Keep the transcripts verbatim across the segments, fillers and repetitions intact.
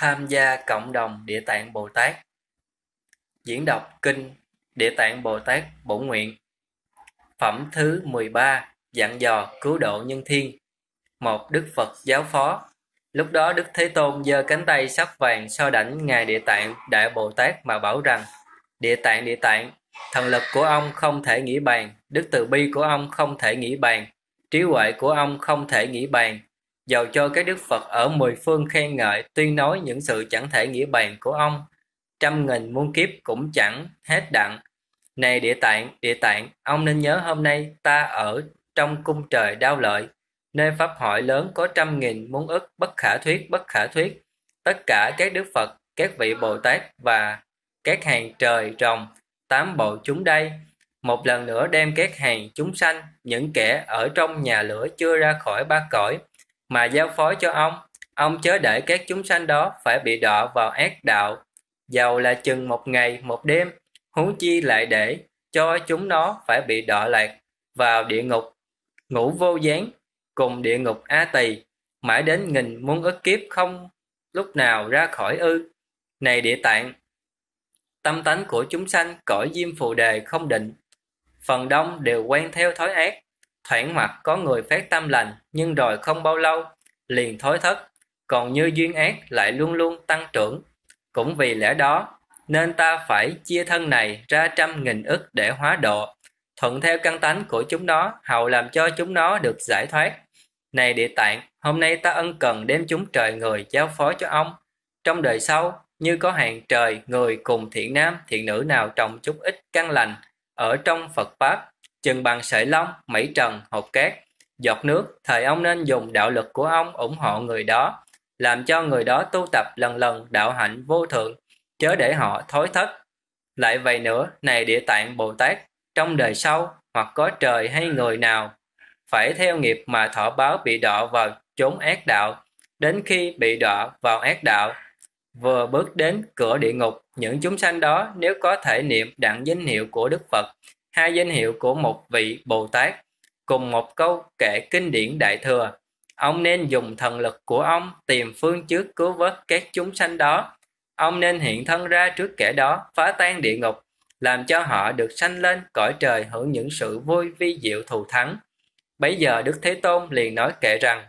Tham gia cộng đồng Địa Tạng Bồ Tát. Diễn đọc kinh Địa Tạng Bồ Tát Bổn Nguyện. Phẩm thứ mười ba, dặn dò cứu độ nhân thiên. Một, Đức Phật giáo phó. Lúc đó Đức Thế Tôn giơ cánh tay sắc vàng so đảnh ngài Địa Tạng Đại Bồ Tát mà bảo rằng: Địa Tạng, Địa Tạng, thần lực của ông không thể nghĩ bàn, đức từ bi của ông không thể nghĩ bàn, trí huệ của ông không thể nghĩ bàn. Dầu cho các Đức Phật ở mười phương khen ngợi tuyên nói những sự chẳng thể nghĩ bàn của ông, trăm nghìn muôn kiếp cũng chẳng hết đặng. Này Địa Tạng, Địa Tạng, ông nên nhớ hôm nay ta ở trong cung trời Đao Lợi, nơi pháp hội lớn có trăm nghìn muôn ức bất khả thuyết bất khả thuyết. Tất cả các Đức Phật, các vị Bồ Tát và các hàng trời rồng, tám bộ chúng đây, một lần nữa đem các hàng chúng sanh, những kẻ ở trong nhà lửa chưa ra khỏi ba cõi, mà giao phó cho ông. Ông chớ để các chúng sanh đó phải bị đọa vào ác đạo, dầu là chừng một ngày một đêm, huống chi lại để cho chúng nó phải bị đọa lạc vào địa ngục ngũ vô gián cùng địa ngục A Tỳ, mãi đến nghìn muôn ức kiếp không lúc nào ra khỏi ư. Này Địa Tạng, tâm tánh của chúng sanh cõi diêm phù đề không định, phần đông đều quen theo thói ác. Thoảng mặt có người phát tâm lành, nhưng rồi không bao lâu liền thối thất, còn như duyên ác lại luôn luôn tăng trưởng. Cũng vì lẽ đó nên ta phải chia thân này ra trăm nghìn ức để hóa độ, thuận theo căn tánh của chúng nó, hầu làm cho chúng nó được giải thoát. Này Địa Tạng, hôm nay ta ân cần đem chúng trời người giao phó cho ông. Trong đời sau, như có hàng trời người cùng thiện nam thiện nữ nào trồng chút ít căn lành ở trong Phật Pháp, chừng bằng sợi lông, mẩy trần, hột cát, giọt nước, thời ông nên dùng đạo lực của ông ủng hộ người đó, làm cho người đó tu tập lần lần đạo hạnh vô thượng, chớ để họ thối thất. Lại vậy nữa, này Địa Tạng Bồ Tát, trong đời sau, hoặc có trời hay người nào phải theo nghiệp mà thọ báo bị đọa vào chốn ác đạo, đến khi bị đọa vào ác đạo, vừa bước đến cửa địa ngục, những chúng sanh đó nếu có thể niệm đặng danh hiệu của Đức Phật, hai danh hiệu của một vị Bồ Tát, cùng một câu kệ kinh điển Đại Thừa, ông nên dùng thần lực của ông tìm phương trước cứu vớt các chúng sanh đó. Ông nên hiện thân ra trước kẻ đó, phá tan địa ngục, làm cho họ được sanh lên cõi trời hưởng những sự vui vi diệu thù thắng. Bấy giờ Đức Thế Tôn liền nói kệ rằng: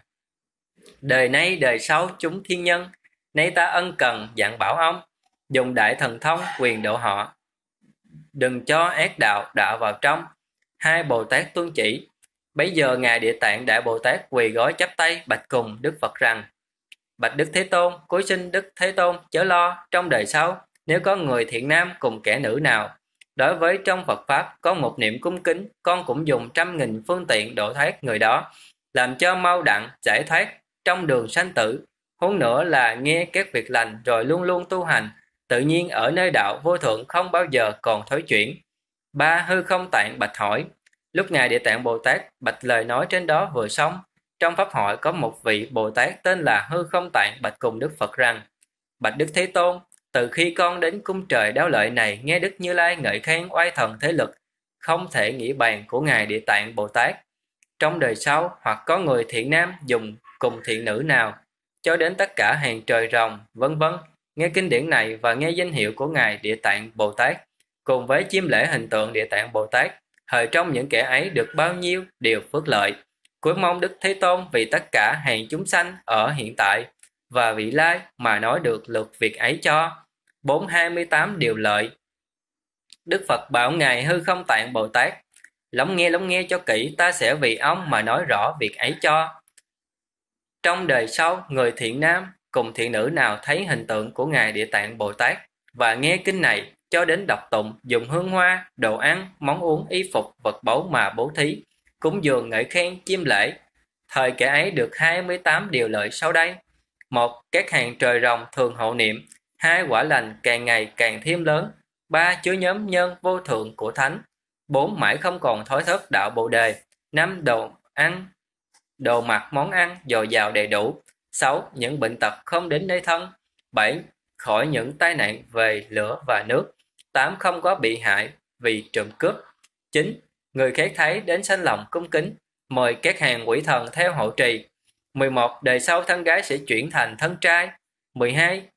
Đời nay đời sau chúng thiên nhân, nay ta ân cần dặn bảo ông, dùng đại thần thông quyền độ họ, đừng cho ác đạo đạo vào trong. Hai Bồ Tát tuân chỉ. Bấy giờ ngài Địa Tạng Đại Bồ Tát quỳ gối chắp tay bạch cùng Đức Phật rằng: Bạch Đức Thế Tôn, cúi xin Đức Thế Tôn chớ lo, trong đời sau nếu có người thiện nam cùng kẻ nữ nào đối với trong Phật Pháp có một niệm cung kính, con cũng dùng trăm nghìn phương tiện độ thoát người đó, làm cho mau đặng giải thoát trong đường sanh tử. Huống nữa là nghe các việc lành rồi luôn luôn tu hành, tự nhiên ở nơi đạo vô thượng không bao giờ còn thối chuyển. Ba, Hư Không Tạng bạch hỏi. Lúc ngài Địa Tạng Bồ Tát bạch lời nói trên đó vừa xong, trong pháp hội có một vị Bồ Tát tên là Hư Không Tạng bạch cùng Đức Phật rằng: Bạch Đức Thế Tôn, từ khi con đến cung trời Đao Lợi này, nghe Đức Như Lai ngợi khen oai thần thế lực không thể nghĩ bàn của ngài Địa Tạng Bồ Tát. Trong đời sau, hoặc có người thiện nam dùng cùng thiện nữ nào, cho đến tất cả hàng trời rồng, vân vân, nghe kinh điển này và nghe danh hiệu của ngài Địa Tạng Bồ Tát, cùng với chiêm lễ hình tượng Địa Tạng Bồ Tát, hời trong những kẻ ấy được bao nhiêu điều phước lợi. Cuối mong Đức Thế Tôn vì tất cả hàng chúng sanh ở hiện tại và vị lai mà nói được lượt việc ấy cho. Bốn hai mươi tám điều lợi. Đức Phật bảo ngài Hư Không Tạng Bồ Tát: Lắng nghe lắng nghe cho kỹ, ta sẽ vì ông mà nói rõ việc ấy cho. Trong đời sau, người thiện nam cùng thiện nữ nào thấy hình tượng của ngài Địa Tạng Bồ Tát và nghe kinh này, cho đến đọc tụng, dùng hương hoa, đồ ăn, món uống, y phục, vật báu mà bố thí, cúng dường, ngợi khen, chiêm lễ, thời kẻ ấy được hai mươi tám điều lợi sau đây. Một, các hàng trời rồng thường hộ niệm. Hai, quả lành càng ngày càng thêm lớn. Ba, chứa nhóm nhân vô thượng của thánh. Bốn, mãi không còn thói thất đạo Bồ đề. Năm, đồ ăn, đồ mặc, món ăn dồi dào đầy đủ. Sáu, những bệnh tật không đến nơi thân. Bảy, khỏi những tai nạn về lửa và nước. Tám, không có bị hại vì trộm cướp. Chín, người khác thấy đến sanh lòng cung kính. Mời các hàng quỷ thần theo hộ trì. Mười một, đời sau thân gái sẽ chuyển thành thân trai. Mười hai,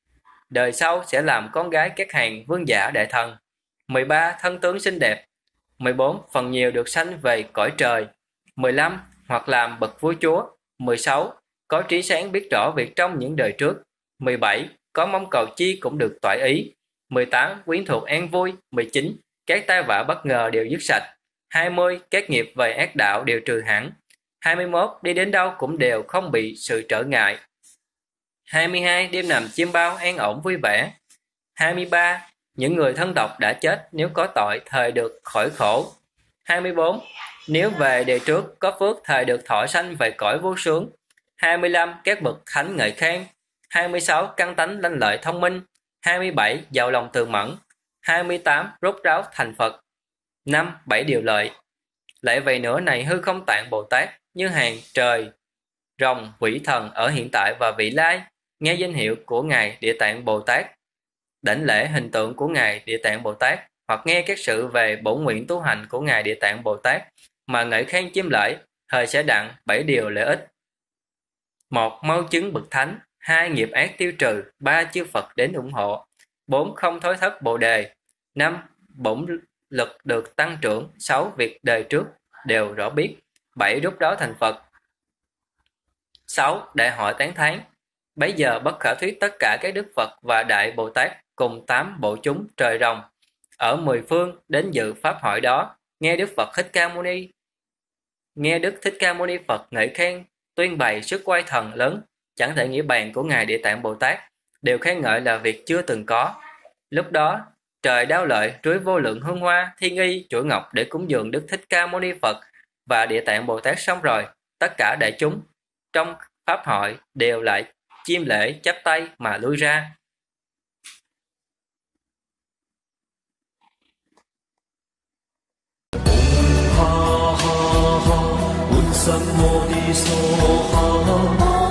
đời sau sẽ làm con gái các hàng vương giả đại thần. mười ba. Thân tướng xinh đẹp. mười bốn. Phần nhiều được sanh về cõi trời. mười lăm. Hoặc làm bậc vua chúa. mười sáu. Có trí sáng biết rõ việc trong những đời trước. mười bảy. Có mong cầu chi cũng được toại ý. mười tám. Quyến thuộc an vui. mười chín. Các tai vạ bất ngờ đều dứt sạch. hai mươi. Các nghiệp về ác đạo đều trừ hẳn. hai mươi mốt. Đi đến đâu cũng đều không bị sự trở ngại. hai mươi hai. Đêm nằm chim bao an ổn vui vẻ. hai mươi ba. Những người thân tộc đã chết nếu có tội thời được khỏi khổ. hai mươi bốn. Nếu về đời trước có phước thời được thọ sanh về cõi vô sướng. hai mươi lăm. Các bậc thánh ngợi khen. hai mươi sáu. Căn tánh lanh lợi thông minh. hai mươi bảy. Giàu lòng từ mẫn. hai mươi tám. Rốt ráo thành Phật. năm. Bảy điều lợi. Lại vậy nữa này hư không tạng Bồ Tát như hàng trời, rồng, quỷ thần ở hiện tại và vị lai, nghe danh hiệu của Ngài Địa Tạng Bồ Tát, đảnh lễ hình tượng của Ngài Địa Tạng Bồ Tát, hoặc nghe các sự về bổn nguyện tu hành của Ngài Địa Tạng Bồ Tát mà ngợi khen chiêm lễ, thời sẽ đặng bảy điều lợi ích. Một. Mau chứng bậc thánh. Hai. Nghiệp ác tiêu trừ. Ba. Chư Phật đến ủng hộ. Bốn. Không thối thất bồ đề. Năm. Bổn lực được tăng trưởng. Sáu. Việc đời trước đều rõ biết. Bảy. Rút đó thành Phật. Sáu. Đại hội tán thán. Bấy giờ bất khả thuyết tất cả các đức Phật và Đại Bồ Tát cùng tám bộ chúng trời rồng ở mười phương đến dự pháp hội đó, nghe Đức Phật Thích Ca Mâu Ni nghe Đức Thích Ca Mâu Ni Phật ngợi khen, tuyên bày sức oai thần lớn chẳng thể nghĩ bàn của Ngài Địa Tạng Bồ Tát, đều khen ngợi là việc chưa từng có. Lúc đó trời đao lợi rưới vô lượng hương hoa, thiên y, chuỗi ngọc để cúng dường Đức Thích Ca Mâu Ni Phật và Địa Tạng Bồ Tát xong rồi, tất cả đại chúng trong pháp hội đều lại chiêm lễ chắp tay mà lui ra. Ha ha ha, Bổn Sư Mô Ni So Ha.